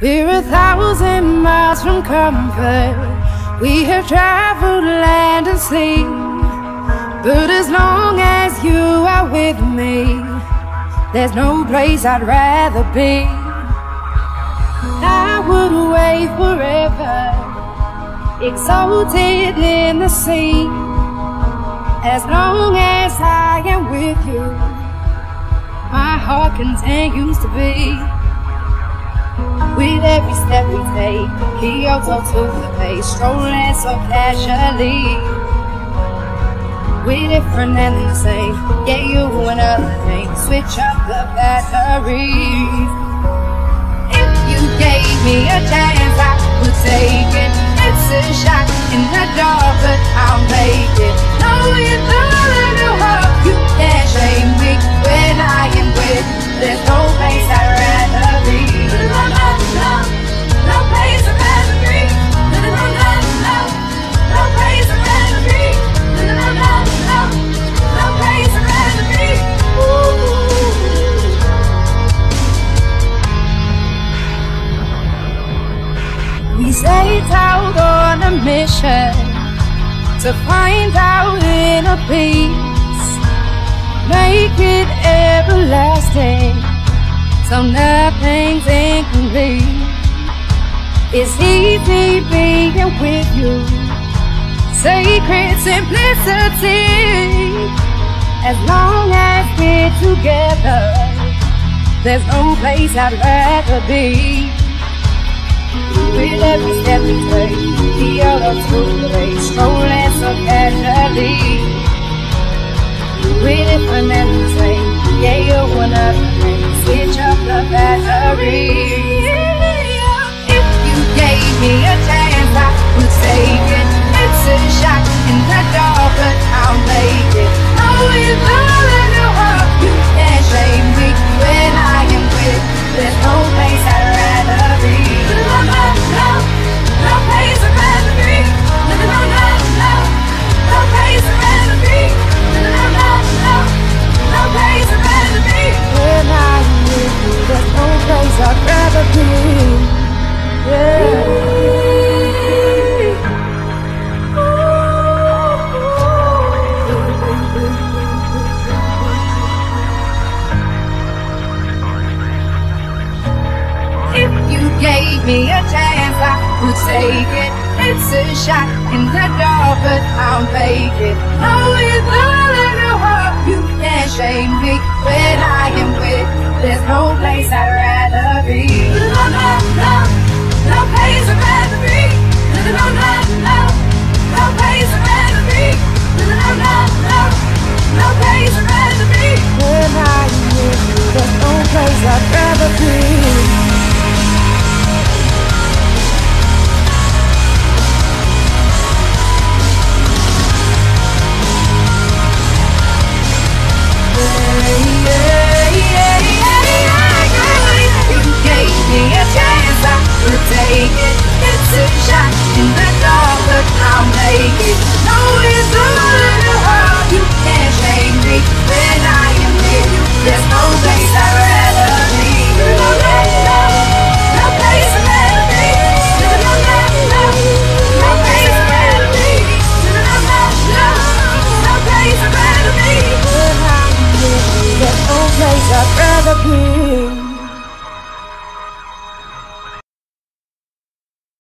We're 1,000 miles from comfort. We have traveled land and sea, but as long as you are with me, there's no place I'd rather be. I would wait forever, exalted in the sea, as long as I am with you. My heart continues to beat. With every step we take, Kyoto to the base, strolling so casually. We're different and the same, yeah, you another thing. Switch up the batteries. If you gave me a chance, I would take it. It's a shot in the dark, but I'll make it. No, you don't know how you can't shame me when I am with. There's no place I'd rather be. No place I'd rather be. No place I'd rather be. No place I'd rather be. We set out on a mission to find our inner peace, make it everlasting, so nothing's incomplete. It's easy being with you, sacred simplicity. As long as we're together, there's no place I'd rather be. With every step we take, the other to the strolling so casually. We're different and the same, yeah, you're one of the things. Switch up the battery. If you gave me a chance, I would take it. It's a shot in the dark, but I'll make it. Oh, you don't know how you can't shame me when I am with. There's no place I'd rather be. No place I'd rather be. No place I'd rather be. No place I'd rather be. When I'm with you, there's no place I'd rather be. Yeah. If you gave me a chance, I would take it. It's a shot in the dark, but I'll make it. No, you don't know how you can't shame me when I am with. There's no place I'd rather be. No place I'd rather be. No place I'd rather be. No place I'd rather be. When I am with you, there's no place I'd rather be. Take it, it's a shot in the dark, but I'll make it. No, it's not hard, you can't shame me when I am with you. There's no place I'd rather be. No place I'd rather be. No place I'd rather be. No place I'd rather be. When I'm with you, there's no place I'd rather be.